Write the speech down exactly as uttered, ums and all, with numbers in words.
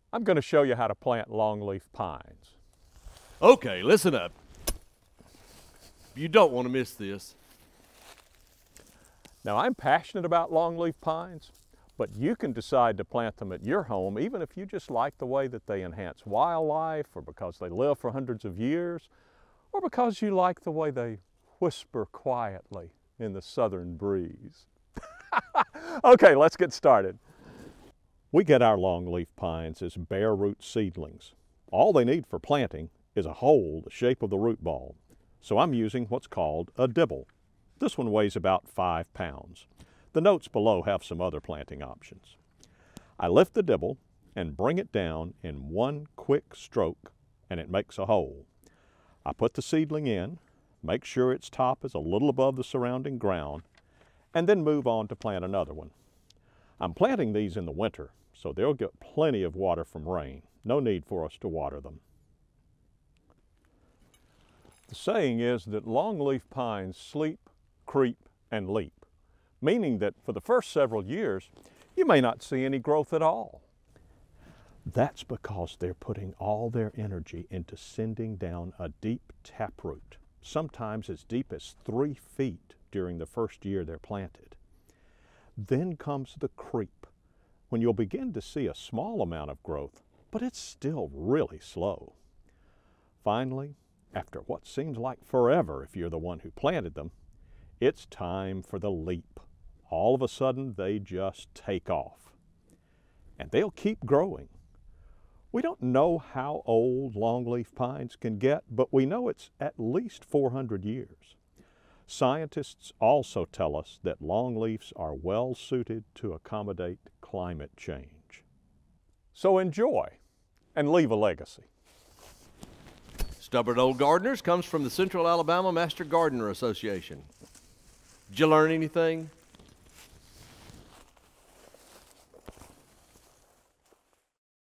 I'm going to show you how to plant longleaf pines. Okay, listen up. You don't want to miss this. Now, I'm passionate about longleaf pines, but you can decide to plant them at your home even if you just like the way that they enhance wildlife, or because they live for hundreds of years, or because you like the way they whisper quietly in the southern breeze. Okay, let's get started. We get our longleaf pines as bare root seedlings. All they need for planting is a hole the shape of the root ball. So I'm using what's called a dibble. This one weighs about five pounds. The notes below have some other planting options. I lift the dibble and bring it down in one quick stroke, and it makes a hole. I put the seedling in, make sure its top is a little above the surrounding ground, and then move on to plant another one. I'm planting these in the winter, so they'll get plenty of water from rain. No need for us to water them. The saying is that longleaf pines sleep, creep, and leap, meaning that for the first several years, you may not see any growth at all. That's because they're putting all their energy into sending down a deep taproot, sometimes as deep as three feet during the first year they're planted. Then comes the creep, when you'll begin to see a small amount of growth, but it's still really slow. Finally, after what seems like forever if you're the one who planted them, it's time for the leap. All of a sudden, they just take off. And they'll keep growing. We don't know how old longleaf pines can get, but we know it's at least four hundred years. Scientists also tell us that longleafs are well suited to accommodate climate change. So enjoy and leave a legacy. Stubborn Old Gardeners comes from the Central Alabama Master Gardener Association. Did you learn anything?